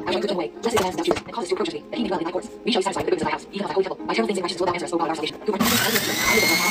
I shall turn away, lest it demands without choosing, and causes to approach me, that he may dwell in my courts. We shall be satisfied with the goodness of thy house, even of thy holy temple, by terrible things and questions will thou answer us, O God our salvation. Who art not I live in